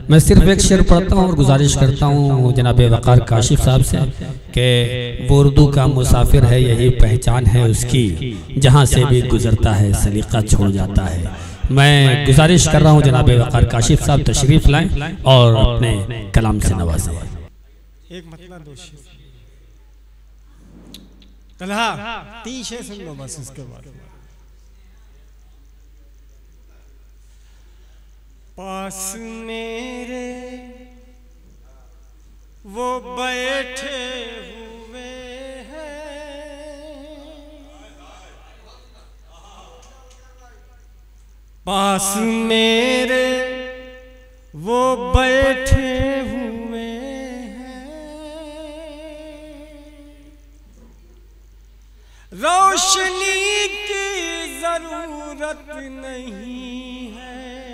मैं सिर्फ एक शेर पढ़ता हूँ और गुजारिश करता हूँ जनाब वक़ार काशिफ साहब से कि वो उर्दू का मुसाफिर है, यही पहचान है उसकी, जहाँ से भी गुजरता है सलीका छोड़ जाता है। मैं गुजारिश कर रहा हूँ जनाब वक़ार काशिफ साहब तशरीफ लाएं और अपने कलाम से नवाजें। एक मतलब दो शेर तलहा 3 शेर सुन लो बस, इसके बाद पास मेरे वो बैठे हुए हैं, पास मेरे वो बैठे हुए हैं, रोशनी की जरूरत नहीं है,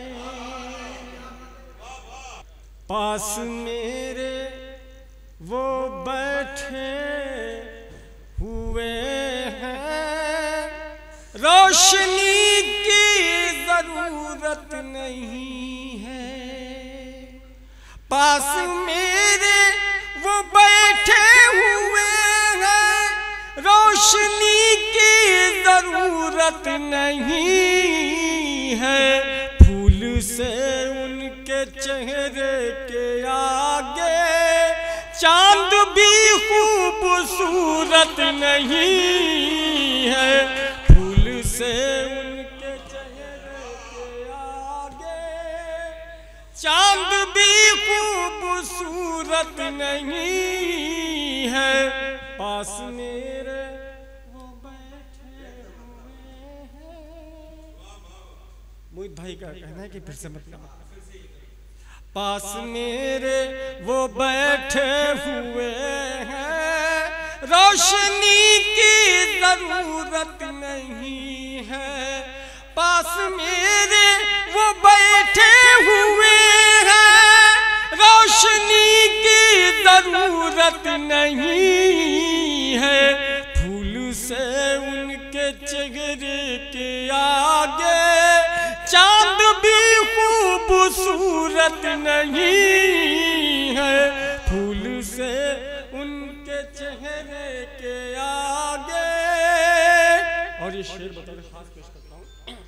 पास मेरे वो बैठे हुए हैं, रोशनी की जरूरत नहीं है, पास मेरे वो बैठे हुए हैं, रोशनी की जरूरत नहीं है, फूल से उनके चेहरे के आगे चांद भी खूबसूरत नहीं है, फूल से उनके चेहरे के आगे चांद भी खूबसूरत नहीं है, पास मेरे वो बैठे हुए हैं। मोहित भाई का कहना है कि फिर से मतलब पास मेरे वो बैठे हुए हैं, रोशनी की जरूरत नहीं है, पास मेरे वो बैठे हुए हैं, रोशनी की जरूरत नहीं है, फूल से उनके चेहरे के आगे चांद भी खूबसूरत नहीं है, फूल से उनके चेहरे के आगे। और ये शेर बताने खास पेश करता हूँ,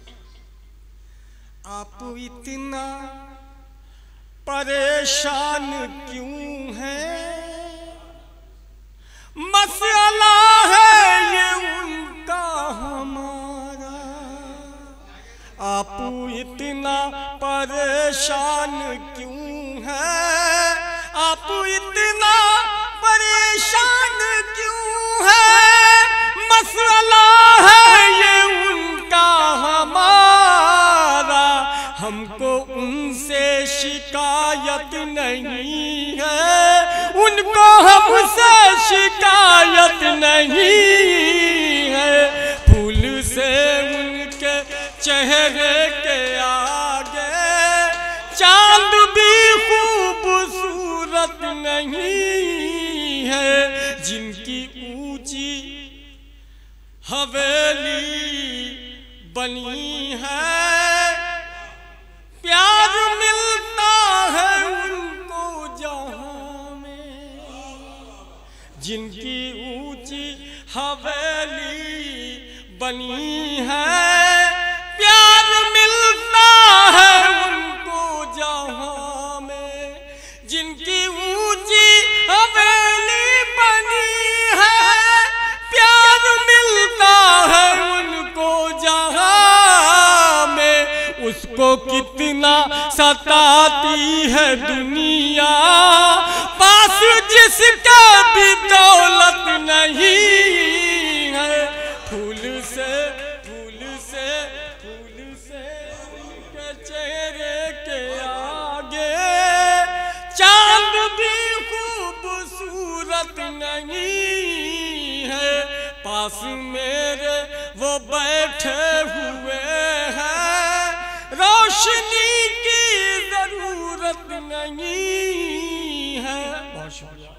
आप इतना परेशान क्यों हैं, मसला है ये उनका हमारा, आप इतना परेशान क्यों हैं, आप इतना परेशान क्यों हैं, मसला है ये उनका हमारा, हमको उनसे शिकायत नहीं है, उनको हमसे शिकायत नहीं है, फूल से उनके चेहरे के आगे चांद भी खूबसूरत नहीं है, जिनकी ऊंची हवेली बनी है, प्यार मिलता है उनको जहां में, जिनकी ऊंची हवेली बनी है, प्यार मिलता है उनको जहां में, जिनकी ऊंची हवेली बनी है, प्यार मिलता है उनको जहां में, उसको कितना सताती है दुनिया, पास जिसका भी दौलत नहीं है, फूल से उनके चेहरे के आगे चांद भी खूबसूरत नहीं है, पास मेरे वो बैठे हुए हैं, रोशनी की जरूरत नहीं है। बहुत शुक्रिया।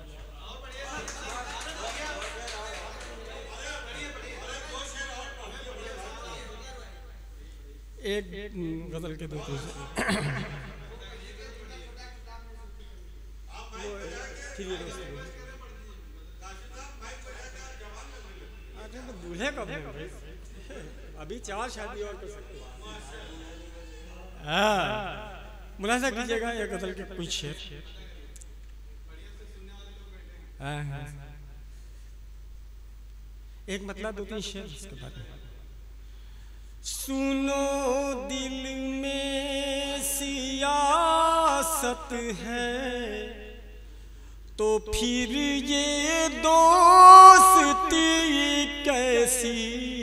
एक गजल के दो अरे तो बूढ़े कब होंगे? अभी 4 शादी और कर सकते हैं। मुलाजा कीजिएगा या गजल के कुछ शेर। एक मतलब 2-3 शेर इसके बाद में। सुनो दिल में सियासत है तो फिर ये दोस्ती कैसी।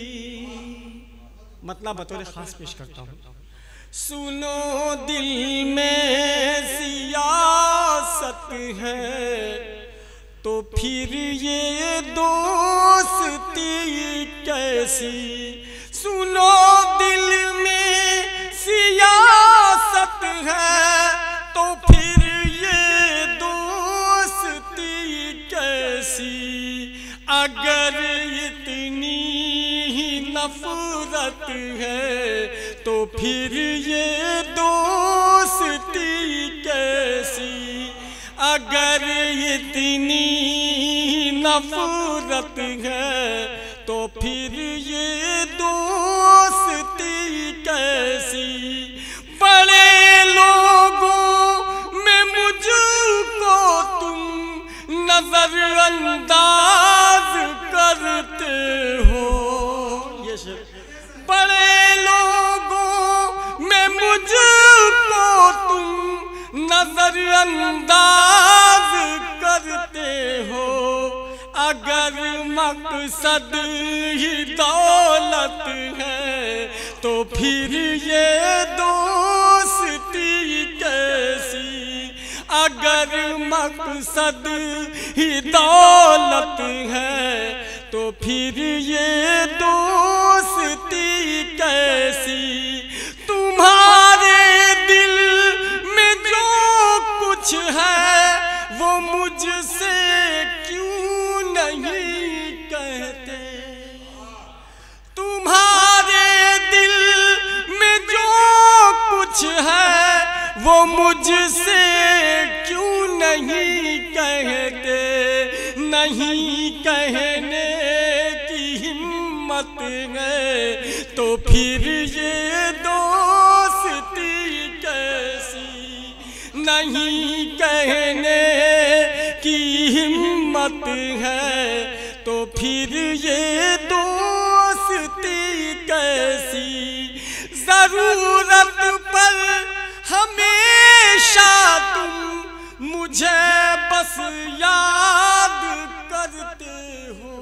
मतलब बतौर खास पेश करता हूँ। सुनो दिल में सियासत है तो फिर ये दोस्ती कैसी। सुनो दिल में सियासत है तो फिर ये दोस्ती कैसी। अगर इतनी ही नफरत है तो फिर ये दोस्ती कैसी। अगर इतनी नफरत है तो फिर ये दोस्ती कैसी। बड़े लोगों में मुझको तुम नजरअंदाज करते हो। ये बड़े लोगों में मुझको तुम नजरअंदाज करते हो। अगर मकसद ही दौलत है तो फिर ये दोस्ती कैसी। अगर मकसद ही दौलत है तो फिर ये दोस्ती कैसी। तुम्हारे दिल में जो कुछ है वो मुझसे क्यों नहीं कहते। तुम्हारे दिल में जो कुछ है वो मुझसे क्यों नहीं कहते। नहीं कहने की हिम्मत है तो फिर ये दोस्ती कैसी। नहीं कहने की हिम्मत है तो फिर ये दोस्ती कैसी। जरूरत पर हमेशा तुम मुझे बस याद करते हो।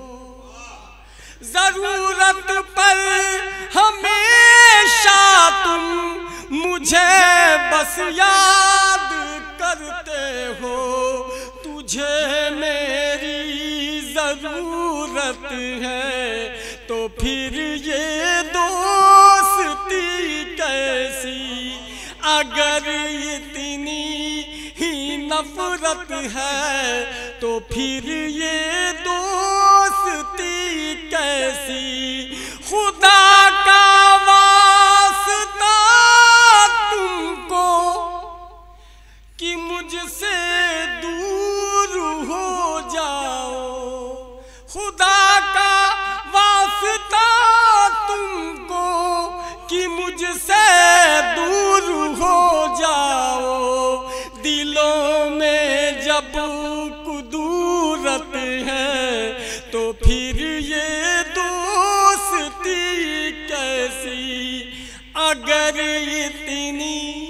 जरूरत पर हमेशा तुम मुझे बस याद करते हो। तुझे मेरी जरूरत है तो फिर ये दोस्ती कैसी। अगर इतनी ही नफरत है तो फिर ये दोस्ती कैसी। खुदा का वास्ता तुमको कि मुझसे दूर हो जाओ। खुदा का वास्ता तुमको कि मुझसे दूर हो जाओ। दिलों में जब कुदूरत है तो फिर ये दोस्ती कैसी। अगर इतनी